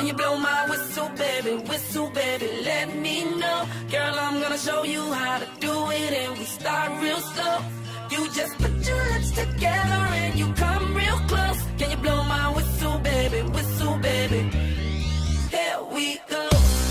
Can you blow my whistle, baby, let me know. Girl, I'm gonna show you how to do it, and we start real slow. You just put your lips together and you come real close. Can you blow my whistle, baby, here we go.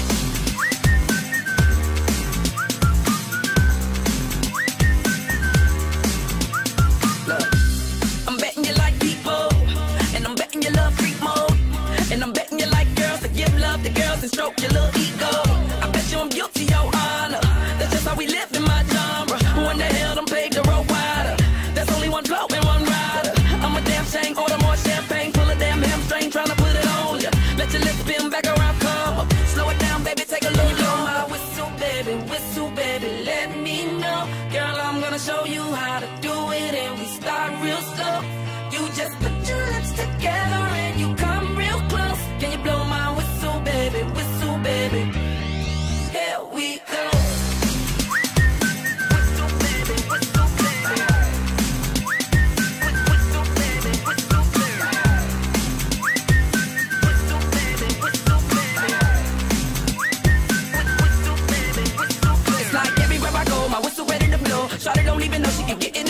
Look, I'm betting you like people, and I'm betting you love freak mode, and I'm betting you like girls that give love to girls and stroke your little ego. I bet you I'm guilty, your honor. That's just how we live in my genre. Who in the hell done paved the road wider? There's only one blow and one rider. I'm a damn shame, order more champagne, pull a damn hamstring, tryna put it on ya. Let your lips spin back around, come up. Slow it down, baby, take a look. You blow my whistle, baby, let me know. Girl, I'm gonna show you how to do it, and we start real slow. You just put your lips together and you come real close. Can you blow my whistle, baby, here we go. Shawty don't even know she can get it